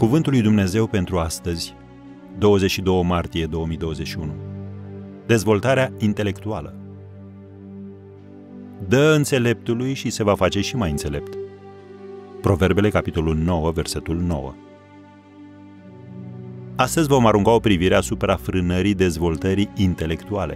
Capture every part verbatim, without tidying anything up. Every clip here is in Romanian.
Cuvântul lui Dumnezeu pentru astăzi, douăzeci și doi martie două mii douăzeci și unu. Dezvoltarea intelectuală. Dă înțeleptului și se va face și mai înțelept. Proverbele, capitolul nouă, versetul nouă. Astăzi vom arunca o privire asupra frânării dezvoltării intelectuale.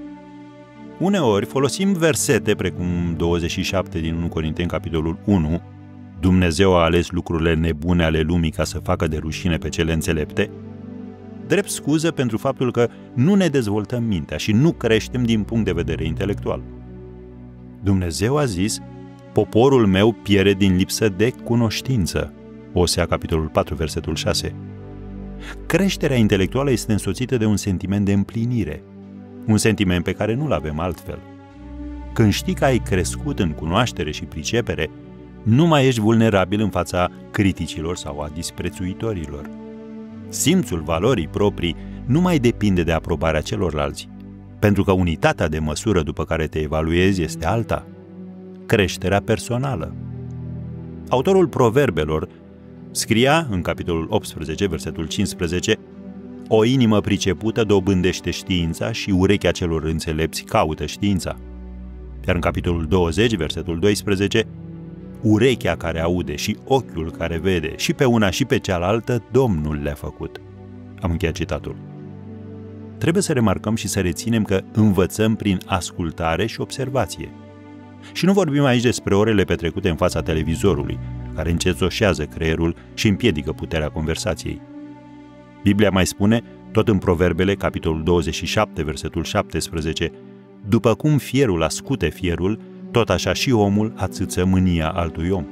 Uneori folosim versete precum douăzeci și șapte din întâi Corinteni, capitolul unu, Dumnezeu a ales lucrurile nebune ale lumii ca să facă de rușine pe cele înțelepte, drept scuză pentru faptul că nu ne dezvoltăm mintea și nu creștem din punct de vedere intelectual. Dumnezeu a zis: poporul meu pierde din lipsă de cunoștință. Osea, capitolul patru, versetul șase. Creșterea intelectuală este însoțită de un sentiment de împlinire, un sentiment pe care nu-l avem altfel. Când știi că ai crescut în cunoaștere și pricepere, nu mai ești vulnerabil în fața criticilor sau a disprețuitorilor. Simțul valorii proprii nu mai depinde de aprobarea celorlalți, pentru că unitatea de măsură după care te evaluezi este alta: creșterea personală. Autorul Proverbelor scria în capitolul optsprezece, versetul cincisprezece: o inimă pricepută dobândește știința și urechea celor înțelepți caută știința. Iar în capitolul douăzeci, versetul doisprezece: urechea care aude și ochiul care vede, și pe una și pe cealaltă Domnul le-a făcut. Am încheiat citatul. Trebuie să remarcăm și să reținem că învățăm prin ascultare și observație. Și nu vorbim aici despre orele petrecute în fața televizorului, care încețoșează creierul și împiedică puterea conversației. Biblia mai spune, tot în Proverbele, capitolul douăzeci și șapte, versetul șaptesprezece: după cum fierul ascute fierul, tot așa și omul ațâță mânia altui om.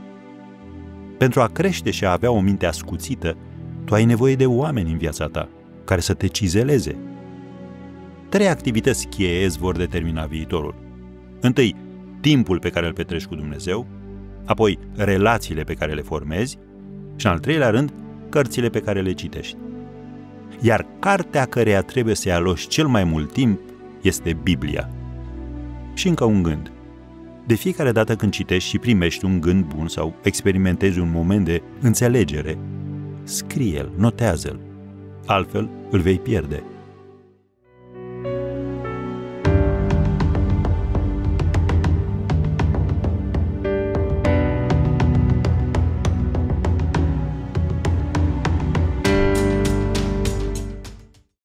Pentru a crește și a avea o minte ascuțită, tu ai nevoie de oameni în viața ta, care să te cizeleze. Trei activități cheie îți vor determina viitorul. Întâi, timpul pe care îl petreci cu Dumnezeu, apoi relațiile pe care le formezi și, în al treilea rând, cărțile pe care le citești. Iar cartea căreia trebuie să-i aloci cel mai mult timp este Biblia. Și încă un gând. De fiecare dată când citești și primești un gând bun sau experimentezi un moment de înțelegere, scrie-l, notează-l, altfel îl vei pierde.